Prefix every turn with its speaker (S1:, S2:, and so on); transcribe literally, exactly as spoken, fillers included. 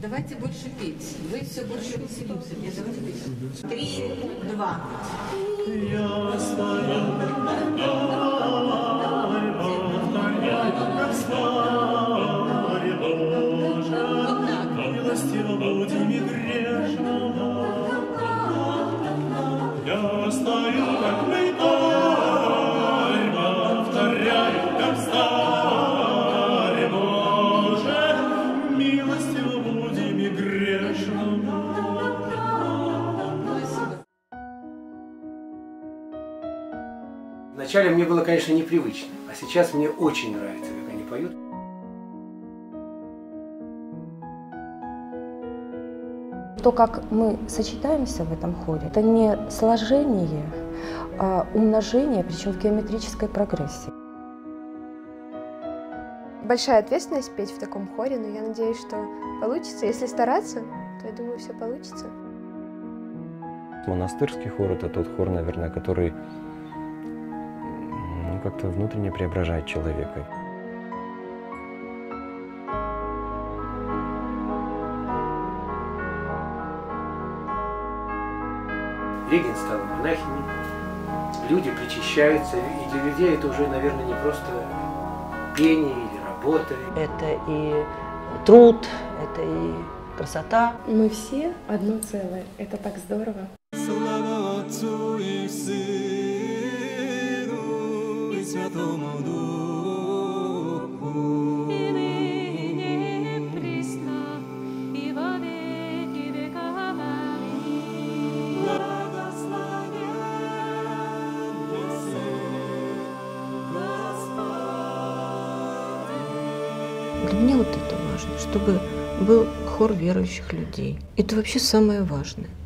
S1: Давайте больше петь. Вы все больше веселимся. Нет, давайте петь. Три, два. Я стою, как старый Боже, милостиво будем и грешного. Я стою, как мытарь, повторяю, как старый Боже, милостиво будем и грешного.
S2: Вначале мне было, конечно, непривычно, а сейчас мне очень нравится, как они поют.
S3: То, как мы сочетаемся в этом хоре, это не сложение, а умножение, причем в геометрической прогрессии.
S4: Большая ответственность петь в таком хоре, но я надеюсь, что получится. Если стараться, то я думаю, все получится.
S5: Монастырский хор – это тот хор, наверное, который ну, как-то внутренне преображает человека.
S2: Регин стал монахиней, люди причащаются, и для людей это уже, наверное, не просто пение или работа.
S6: Это и труд, это и красота.
S3: Мы все одно целое, это так здорово.
S7: Слава Отцу и Сыну и Святому Духу. И ныне, и присно, и во веки веков. Аминь. Благословен Господь.
S8: Для меня вот это важно, чтобы был хор верующих людей. Это вообще самое важное.